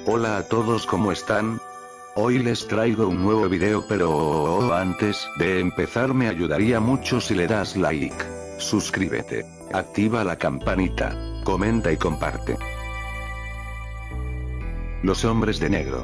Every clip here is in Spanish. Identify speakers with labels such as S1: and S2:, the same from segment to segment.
S1: Hola a todos, ¿cómo están? Hoy les traigo un nuevo video, pero antes de empezar me ayudaría mucho si le das like. Suscríbete, activa la campanita, comenta y comparte. Los hombres de negro.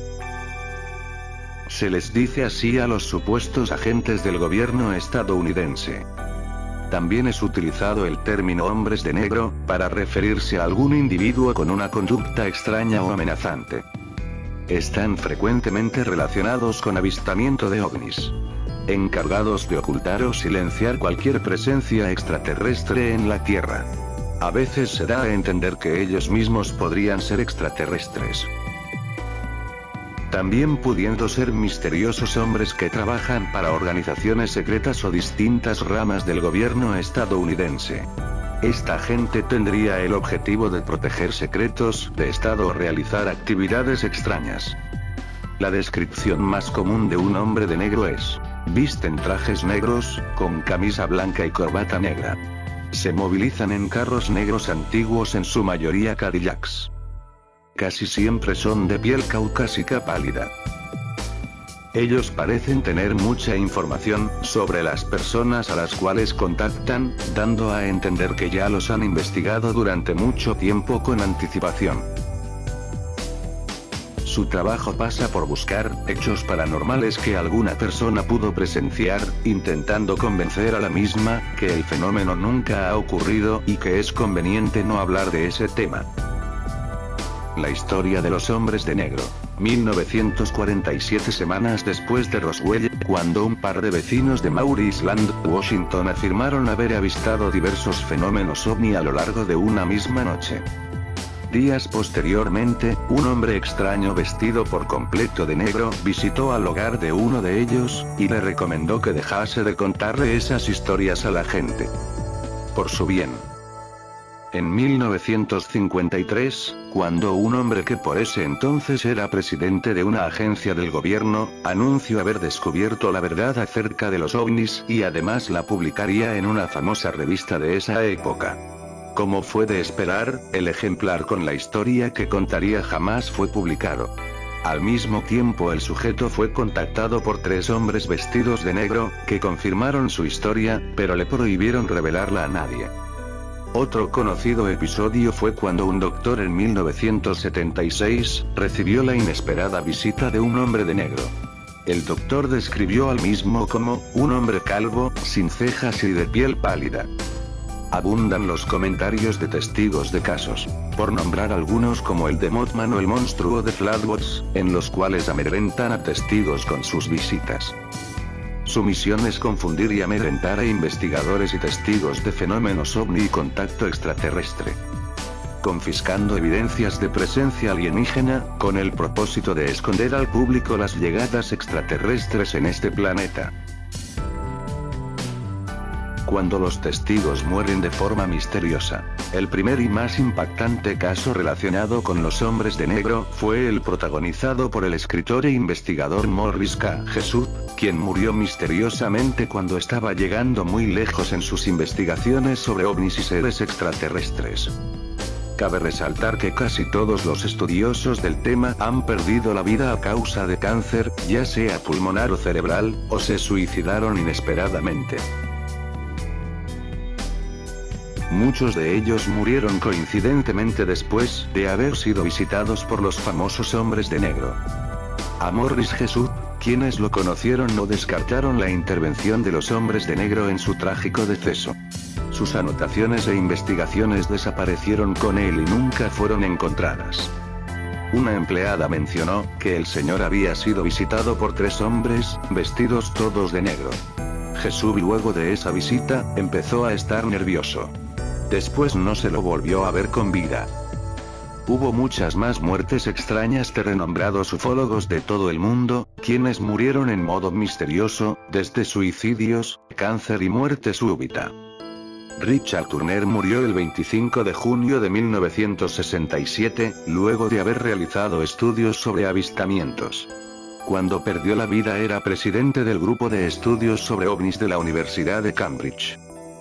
S1: Se les dice así a los supuestos agentes del gobierno estadounidense. También es utilizado el término hombres de negro, para referirse a algún individuo con una conducta extraña o amenazante. Están frecuentemente relacionados con avistamiento de ovnis, encargados de ocultar o silenciar cualquier presencia extraterrestre en la Tierra. A veces se da a entender que ellos mismos podrían ser extraterrestres. También pudiendo ser misteriosos hombres que trabajan para organizaciones secretas o distintas ramas del gobierno estadounidense. Esta gente tendría el objetivo de proteger secretos de Estado o realizar actividades extrañas. La descripción más común de un hombre de negro es: visten trajes negros, con camisa blanca y corbata negra. Se movilizan en carros negros antiguos, en su mayoría Cadillacs. Casi siempre son de piel caucásica pálida. Ellos parecen tener mucha información sobre las personas a las cuales contactan, dando a entender que ya los han investigado durante mucho tiempo con anticipación. Su trabajo pasa por buscar hechos paranormales que alguna persona pudo presenciar, intentando convencer a la misma que el fenómeno nunca ha ocurrido y que es conveniente no hablar de ese tema. La historia de los hombres de negro. 1947, semanas después de Roswell, cuando un par de vecinos de Maury Island, Washington, afirmaron haber avistado diversos fenómenos ovni a lo largo de una misma noche. Días posteriormente, un hombre extraño vestido por completo de negro visitó al hogar de uno de ellos, y le recomendó que dejase de contarle esas historias a la gente. Por su bien. En 1953, cuando un hombre que por ese entonces era presidente de una agencia del gobierno, anunció haber descubierto la verdad acerca de los ovnis, y además la publicaría en una famosa revista de esa época. Como fue de esperar, el ejemplar con la historia que contaría jamás fue publicado. Al mismo tiempo, el sujeto fue contactado por 3 hombres vestidos de negro, que confirmaron su historia, pero le prohibieron revelarla a nadie. Otro conocido episodio fue cuando un doctor en 1976 recibió la inesperada visita de un hombre de negro. El doctor describió al mismo como un hombre calvo, sin cejas y de piel pálida. Abundan los comentarios de testigos de casos, por nombrar algunos como el de Mothman o el monstruo de Flatwoods, en los cuales amedrentan a testigos con sus visitas. Su misión es confundir y amedrentar a investigadores y testigos de fenómenos ovni y contacto extraterrestre, confiscando evidencias de presencia alienígena, con el propósito de esconder al público las llegadas extraterrestres en este planeta. Cuando los testigos mueren de forma misteriosa. El primer y más impactante caso relacionado con los hombres de negro fue el protagonizado por el escritor e investigador Morris K. Jessup, quien murió misteriosamente cuando estaba llegando muy lejos en sus investigaciones sobre ovnis y seres extraterrestres. Cabe resaltar que casi todos los estudiosos del tema han perdido la vida a causa de cáncer, ya sea pulmonar o cerebral, o se suicidaron inesperadamente. Muchos de ellos murieron coincidentemente después de haber sido visitados por los famosos hombres de negro. A Morris Jessup, quienes lo conocieron, no descartaron la intervención de los hombres de negro en su trágico deceso. Sus anotaciones e investigaciones desaparecieron con él y nunca fueron encontradas. Una empleada mencionó que el señor había sido visitado por 3 hombres, vestidos todos de negro. Jessup, luego de esa visita, empezó a estar nervioso. Después no se lo volvió a ver con vida. Hubo muchas más muertes extrañas de renombrados ufólogos de todo el mundo, quienes murieron en modo misterioso, desde suicidios, cáncer y muerte súbita. Richard Turner murió el 25 de junio de 1967, luego de haber realizado estudios sobre avistamientos. Cuando perdió la vida era presidente del grupo de estudios sobre ovnis de la Universidad de Cambridge.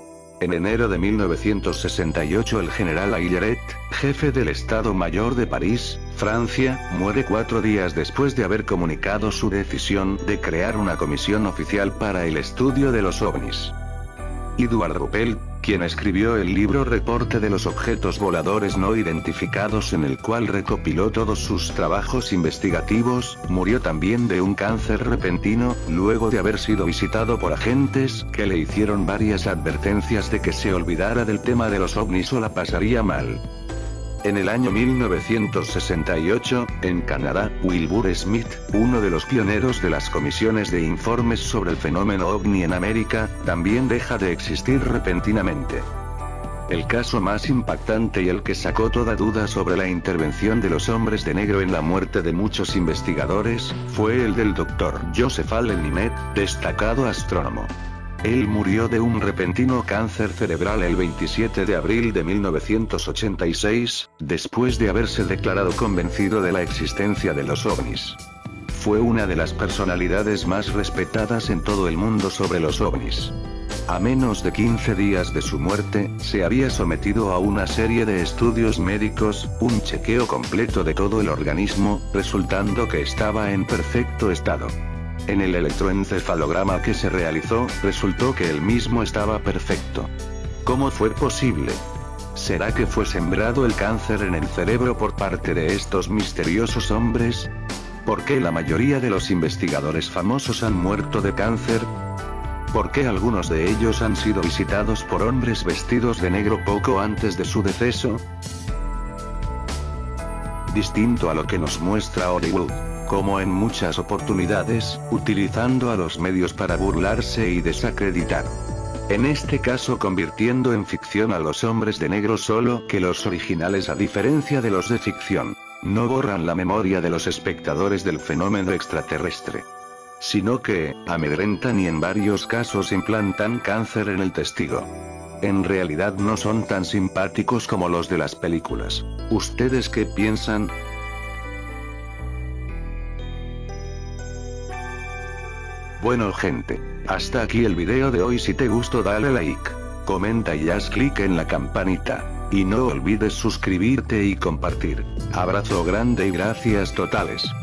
S1: En enero de 1968 el general Ailleret, jefe del Estado Mayor de París, Francia, muere 4 días después de haber comunicado su decisión de crear una comisión oficial para el estudio de los ovnis. Edouard Ruppel, quien escribió el libro Reporte de los objetos voladores no identificados en el cual recopiló todos sus trabajos investigativos, murió también de un cáncer repentino, luego de haber sido visitado por agentes que le hicieron varias advertencias de que se olvidara del tema de los ovnis o la pasaría mal. En el año 1968, en Canadá, Wilbur Smith, uno de los pioneros de las comisiones de informes sobre el fenómeno ovni en América, también deja de existir repentinamente. El caso más impactante y el que sacó toda duda sobre la intervención de los hombres de negro en la muerte de muchos investigadores, fue el del Dr. Joseph Allen Hynek, destacado astrónomo. Él murió de un repentino cáncer cerebral el 27 de abril de 1986, después de haberse declarado convencido de la existencia de los ovnis. Fue una de las personalidades más respetadas en todo el mundo sobre los ovnis. A menos de 15 días de su muerte, se había sometido a una serie de estudios médicos, un chequeo completo de todo el organismo, resultando que estaba en perfecto estado. En el electroencefalograma que se realizó, resultó que él mismo estaba perfecto. ¿Cómo fue posible? ¿Será que fue sembrado el cáncer en el cerebro por parte de estos misteriosos hombres? ¿Por qué la mayoría de los investigadores famosos han muerto de cáncer? ¿Por qué algunos de ellos han sido visitados por hombres vestidos de negro poco antes de su deceso? Distinto a lo que nos muestra Hollywood, como en muchas oportunidades, utilizando a los medios para burlarse y desacreditar. En este caso convirtiendo en ficción a los hombres de negro, solo que los originales, a diferencia de los de ficción, no borran la memoria de los espectadores del fenómeno extraterrestre, sino que amedrentan y en varios casos implantan cáncer en el testigo. En realidad no son tan simpáticos como los de las películas. ¿Ustedes qué piensan? Bueno gente, hasta aquí el video de hoy. Si te gustó dale like, comenta y haz clic en la campanita. Y no olvides suscribirte y compartir. Abrazo grande y gracias totales.